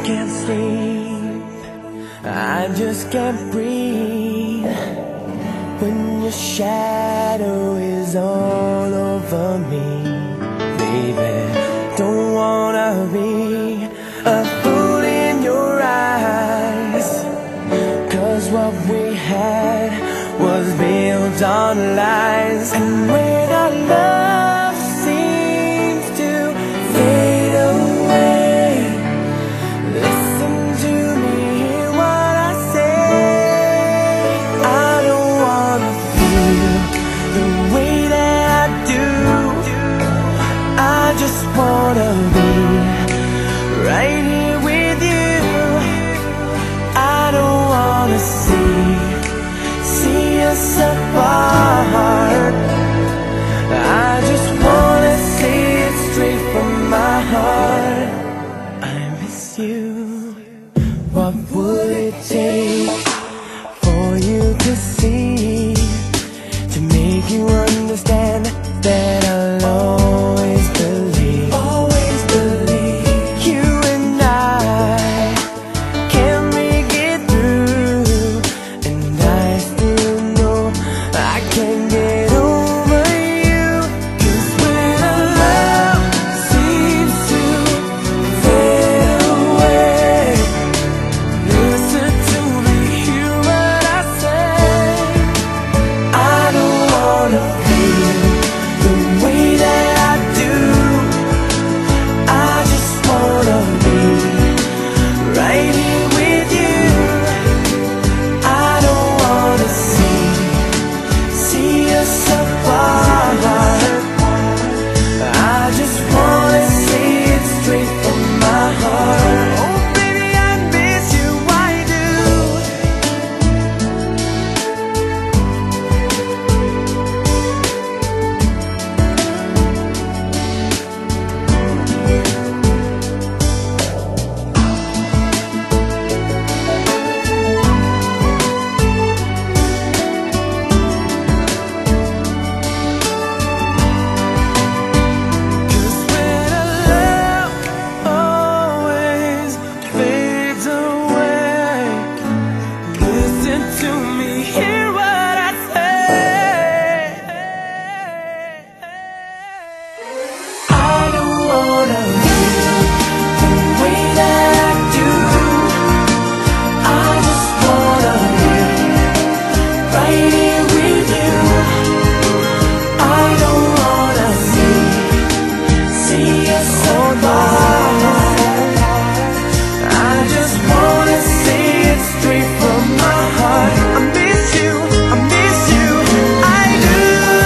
can't sleep, I just can't breathe when your shadow is all over me. Baby, don't wanna be a fool in your eyes, 'cause what we had was built on lies. And when our love seems to fade away, listen to me, hear what I say. I don't wanna feel the way that I do. I just wanna be right here with you. I don't wanna see us apart. I just wanna say it straight from my heart. I miss you. What would it take for you to see, to make you understand that I'll always believe, always believe you and I can make it through. And I still know I can't get over you, 'cause when our love seems to fade away, listen to me, hear what I say. I don't wanna feel the way that I do. I just wanna be right here with you. I don't wanna see us apart. I just wanna say it straight from my heart. Oh baby, I miss you, I do. To me, hear what I say. I don't wanna feel the way that I do. I just wanna be right here with you. I don't wanna see us apart. I just wanna say it straight from my heart. I miss you, I do.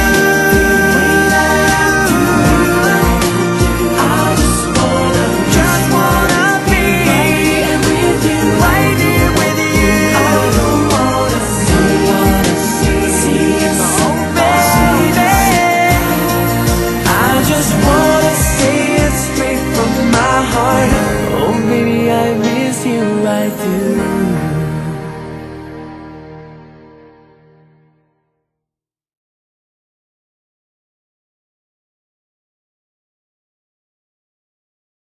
I just wanna be with you, right here with you. I don't wanna see us, oh baby. I just wanna say it straight from my heart. Oh baby, I miss you, I do.